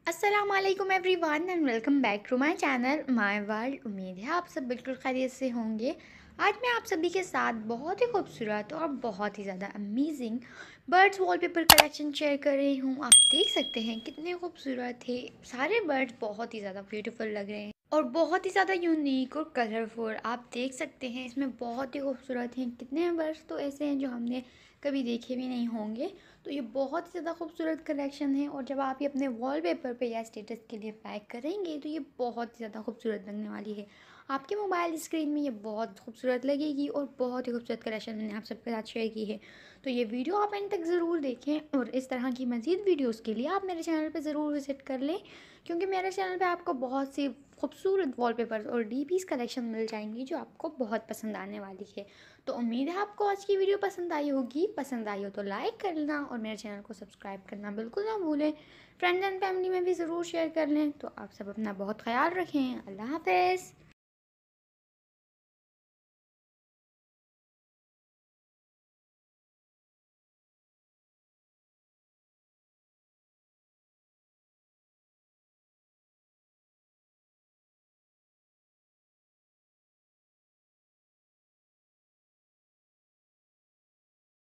अस्सलामुअलैकुम everyone and welcome back to my channel my world. उम्मीद है आप सब बिल्कुल खैरियत से होंगे। आज मैं आप सभी के साथ बहुत ही खूबसूरत और बहुत ही ज़्यादा amazing birds wallpaper collection share कर रही हूँ। आप देख सकते हैं कितने खूबसूरत है। सारे बर्ड्स बहुत ही ज़्यादा ब्यूटीफुल लग रहे हैं और बहुत ही ज़्यादा यूनिक और कलरफुल। आप देख सकते हैं इसमें बहुत ही खूबसूरत हैं। कितने बर्ड्स तो ऐसे हैं जो हमने कभी देखे भी नहीं होंगे। तो ये बहुत ही ज़्यादा खूबसूरत कलेक्शन है और जब आप ये अपने वॉलपेपर पे या स्टेटस के लिए पैक करेंगे तो ये बहुत ही ज़्यादा खूबसूरत लगने वाली है। आपके मोबाइल स्क्रीन में ये बहुत खूबसूरत लगेगी और बहुत ही खूबसूरत कलेक्शन मैंने आप सबके साथ शेयर की है। तो ये वीडियो आप एंड तक ज़रूर देखें और इस तरह की मज़ीद वीडियोज़ के लिए आप मेरे चैनल पर ज़रूर विज़िट कर लें, क्योंकि मेरे चैनल पर आपको बहुत सी खूबसूरत वॉलपेपर्स और डीपीज़ कलेक्शन मिल जाएंगी जो आपको बहुत पसंद आने वाली है। तो उम्मीद है आपको आज की वीडियो पसंद आई होगी। पसंद आई हो तो लाइक करना और मेरे चैनल को सब्सक्राइब करना बिल्कुल ना भूलें। फ्रेंड्स एंड फैमिली में भी ज़रूर शेयर कर लें। तो आप सब अपना बहुत ख्याल रखें। अल्लाह हाफ़िज़।